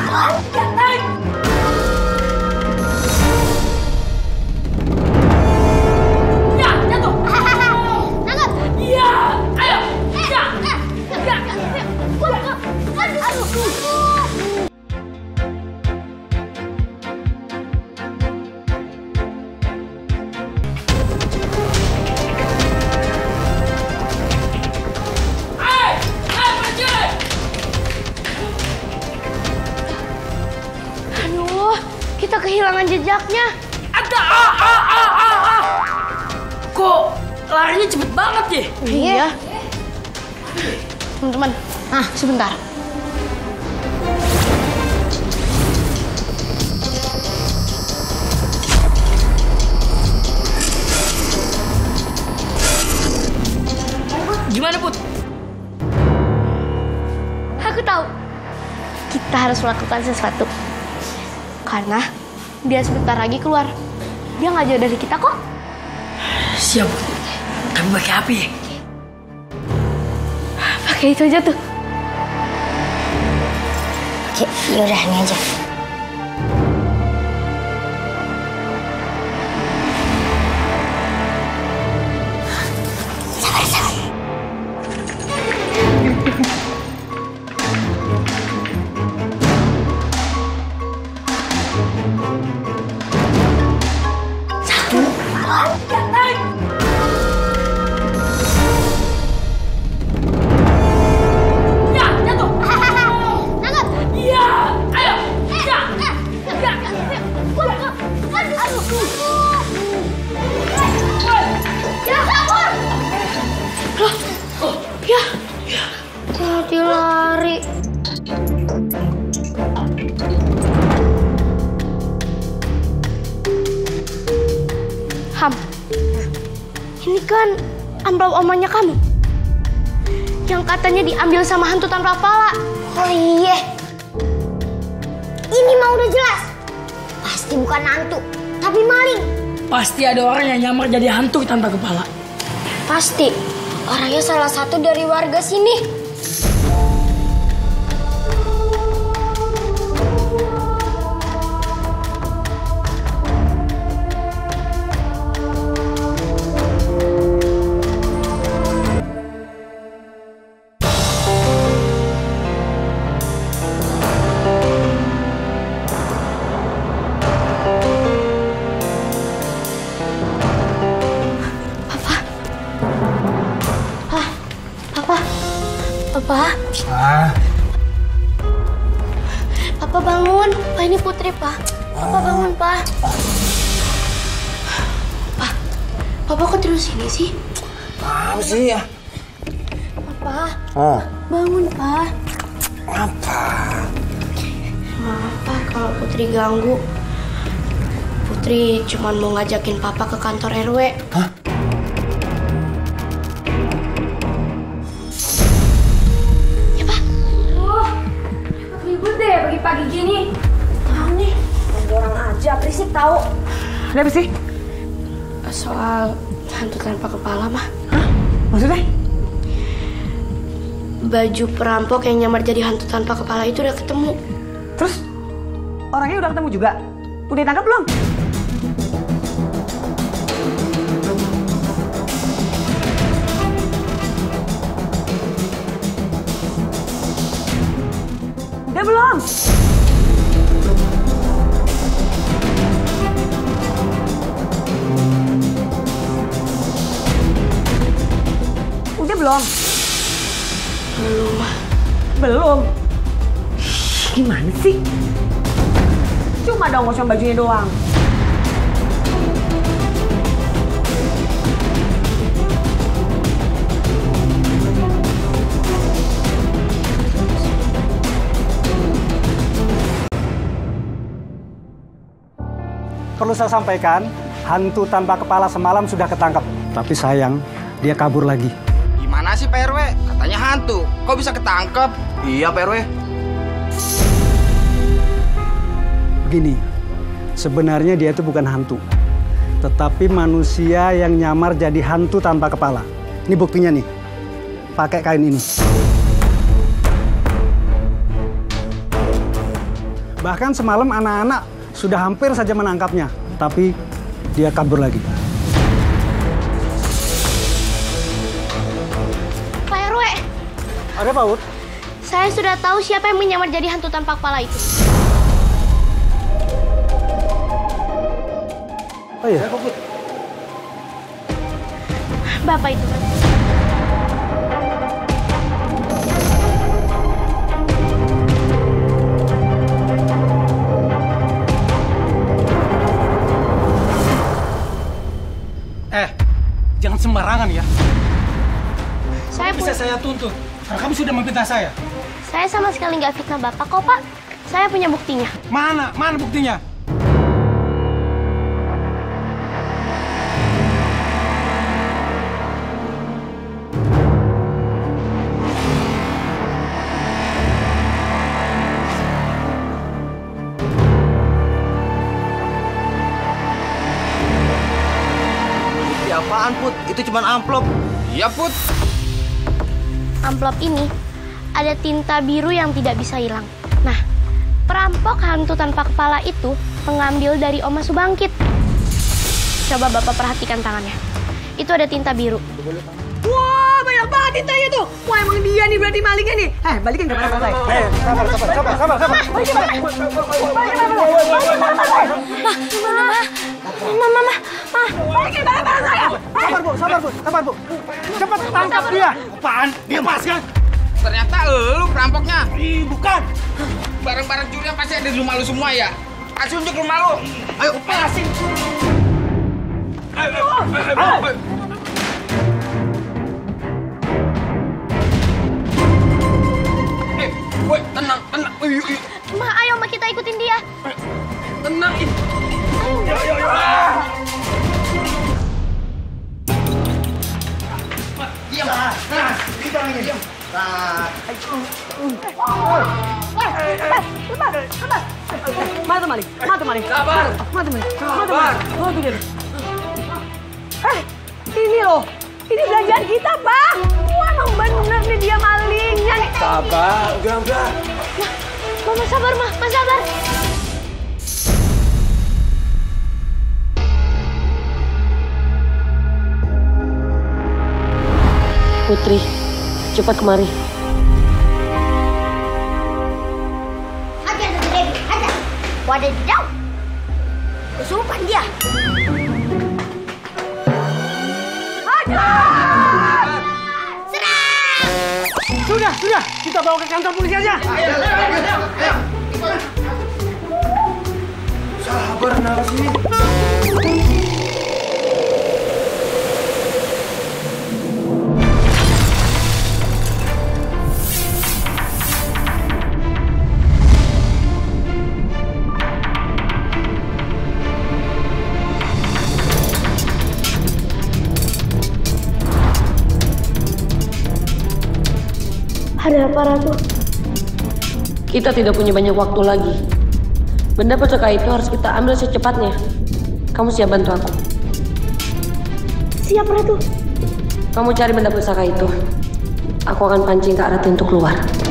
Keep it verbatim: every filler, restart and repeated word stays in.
Kita kehilangan jejaknya. Ada ah ah ah ah ah. Kok larinya cepet banget ya? Iya. Teman-teman, ah sebentar. Gimana, Put? Aku tahu. Kita harus melakukan sesuatu. Karena dia sebentar lagi keluar. Dia nggak jauh dari kita kok. Siap. Kamu pakai apa ya? Pakai itu aja tuh. Oke, yaudah ini aja. Sabar, sabar. Satu, dua, tiga. Ya, jadi lari. Ham, ini kan amplop omanya kamu. Yang katanya diambil sama hantu tanpa kepala. Oh iya. Ini mah udah jelas. Pasti bukan hantu, tapi maling. Pasti ada orang yang nyamar jadi hantu tanpa kepala. Pasti. Orangnya salah satu dari warga sini. Papa. Ah. Papa bangun. Pak, ini Putri, Pak. Papa bangun, Pak. Pak, Papa kok terus sini sih? Apa sih ya? Papa. Oh. Bangun, Pak. Apa? Maaf, Pak, kalau Putri ganggu. Putri cuma mau ngajakin Papa ke kantor R W. Hah? Pagi gini, tahu nih, ada orang aja berisik tahu. Ada apa sih? Soal hantu tanpa kepala, mah. Hah? Maksudnya? Baju perampok yang nyamar jadi hantu tanpa kepala itu udah ketemu. Terus orangnya udah ketemu juga? Udah ditangkap belum? Udah belum? Udah belum? Belum, mah. Belum? Gimana sih? Cuma dong ngosong bajunya doang. Perlu saya sampaikan, hantu tanpa kepala semalam sudah ketangkap. Tapi sayang, dia kabur lagi. Gimana sih Pak R W? Katanya hantu. Kok bisa ketangkep? Iya Pak R W. Begini, sebenarnya dia itu bukan hantu. Tetapi manusia yang nyamar jadi hantu tanpa kepala. Ini buktinya nih. Pakai kain ini. Bahkan semalam anak-anak sudah hampir saja menangkapnya, tapi dia kabur lagi. Pak R W, Ada Pak Ud? saya sudah tahu siapa yang menyamar jadi hantu tanpa kepala itu. Oh iya? Bapak itu kan. Eh, jangan sembarangan ya. Saya Bisa pun, saya tuntut. Karena kamu sudah memfitnah saya. saya sama sekali nggak fitnah Bapak kok, Pak. Saya punya buktinya. Mana? Mana buktinya? Bukti apaan, Put? Itu cuma amplop. Iya, Put. Amplop ini ada tinta biru yang tidak bisa hilang. Nah, perampok hantu tanpa kepala itu mengambil dari Oma Subangkit. Coba Bapak perhatikan tangannya. Itu ada tinta biru. Wah, banyak banget tintanya tuh. Wah, emang dia nih berarti malingnya nih. Eh, balikin ke belakang saya. Eh, sabar, sabar, sabar, sabar, sabar. Mama, mama, ma, Balikin ke belakang saya. Sabar, Bu, sabar, Bu, sabar, Bu. Cepat tangkap dia. Apaan? Dia pas kan? Ternyata lu perampoknya. Ih, bukan. Barang-barang curian pasti ada di rumah lu semua ya. Kasih unjuk rumah lu. Ayo, Pasin. Ayo, ayo, ayo, ayo. Eh, woi, tenang, tenang. Ayo, ayo. ma, ayo ma, kita ikutin dia. Tenang. Ih. Ayo, ayo, ayo. Diam. Nah, kita lagi diam. Nah, Mana tuh maling? Mana tuh maling? sabar. Mana tuh maling? Mana tuh Sabar. maling? Mana tuh dia? Eh, ini loh. Ini belanjaan kita, Pak. Wah, emang bener nih dia malingnya nih. Sabar, udah, udah. Mama sabar, ma, ma sabar. Putri, cepat kemari. Aja tuh Dewi, aja. Wadidaw. Kesurupan dia. Sudah, sudah. Kita bawa ke kantor polisi aja. Sabar, kenapa sih? Ada apa, Ratu? Kita tidak punya banyak waktu lagi. Benda pusaka itu harus kita ambil secepatnya. Kamu siap bantu aku? Siap, Ratu. Kamu cari benda pusaka itu. Aku akan pancing Kak Rati untuk keluar.